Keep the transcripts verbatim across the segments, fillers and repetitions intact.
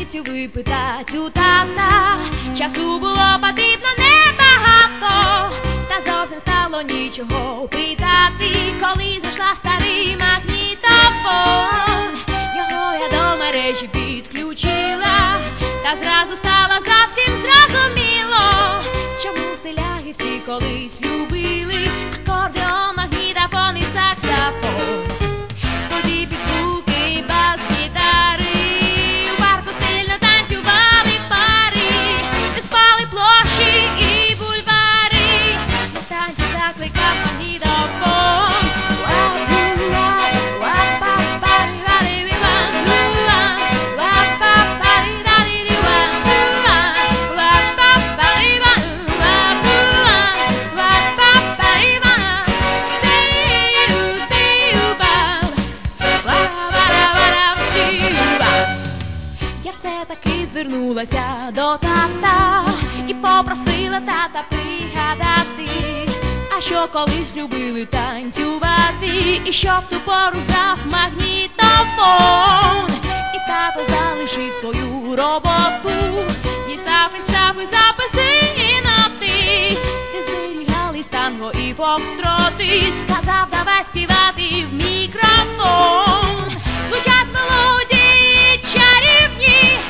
різницю випитать у тата. Часу було потрібно небагато, та зовсім стало нічого питати, коли знайшла старий магнітофон. Його я до мережі підключила, та зразу стало зовсім зрозуміло, чому стиляги всі колись любили акордеон, магнітофон і саксофон. Тоді під звуки бас-гітари у парку стильно танцювали пари, де спали площі і бульвари, на танці закликав магнітофон. Звернулася до тата і попросила тата пригадати, а що колись любили танцювати, і що в ту пору грав магнітофон. І тато залишив свою роботу, дістав із шафи записи і ноти, де зберігались танго і фокстроти. Сказав, давай співати в мікрофон. Звучать мелодії чарівні,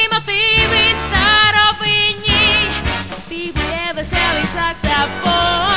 веселий саксофон.